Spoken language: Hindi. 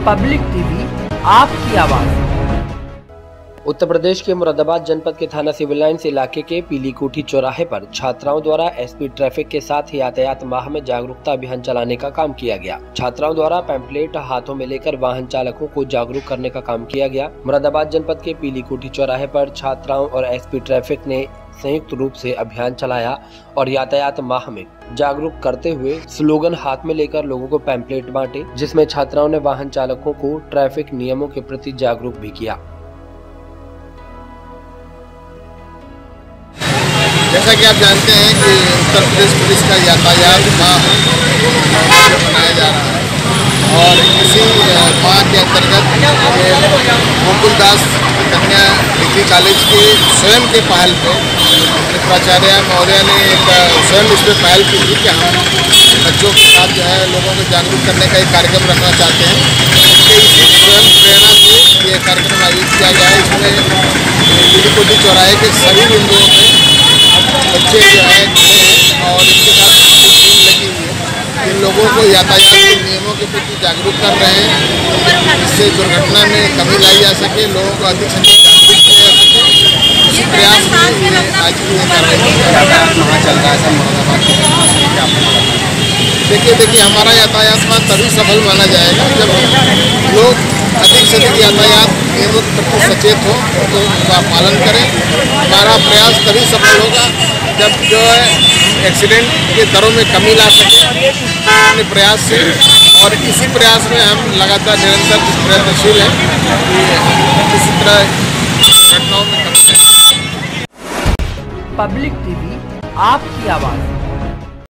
पब्लिक टीवी, आपकी आवाज। उत्तर प्रदेश के मुरादाबाद जनपद के थाना सिविल लाइन्स इलाके के पीली कोठी चौराहे पर छात्राओं द्वारा एसपी ट्रैफिक के साथ यातायात माह में जागरूकता अभियान चलाने का काम किया गया। छात्राओं द्वारा पैम्पलेट हाथों में लेकर वाहन चालकों को जागरूक करने का काम किया गया। मुरादाबाद जनपद के पीली कोठी चौराहे पर छात्राओं और एसपी ट्रैफिक ने संयुक्त रूप से अभियान चलाया और यातायात माह में जागरूक करते हुए स्लोगन हाथ में लेकर लोगों को पैम्पलेट बांटे, जिसमें छात्राओं ने वाहन चालकों को ट्रैफिक नियमों के प्रति जागरूक भी किया। जैसा कि आप जानते हैं कि उत्तर प्रदेश पुलिस का यातायात माह मनाया जा रहा है और इसी माह के अंतर्गत गोकुलदास कन्या डिग्री कॉलेज के स्वयं के पहल पे प्राचार्य महोदय ने एक स्वयं इस पर पहल की थी कि हम बच्चों के साथ जो है लोगों को जागरूक करने का एक कार्यक्रम रखना चाहते हैं। इसके इसी स्वयं प्रेरणा से ये कार्यक्रम आयोजित किया गया है। इसमें पीली कोठी चौराहे के सभी बिंदुओं पर बच्चे जो है और इसके साथ टीम लगी हुई है। इन लोगों को यातायात के नियमों के प्रति जागरूक कर रहे हैं, जिससे दुर्घटना में कमी लाई जा सके, लोगों को अधिक से अधिक जागरूक किया जा सके। इसी प्रयास में आज की कार्रवाई चल रहा है। देखिए हमारा यातायात माह तभी सफल माना जाएगा जब लोग अधिक से अधिक यातायात नियमों के प्रति सचेत हो तो उनका पालन करें। हमारा प्रयास तभी सफल होगा जब जो है एक्सीडेंट के दरों में कमी ला सके अपने प्रयास से, और इसी प्रयास में हम लगातार निरंतर प्रयत्नशील हैं कि इसी तरह घटनाओं में कमी। पब्लिक टीवी, आपकी आवाज।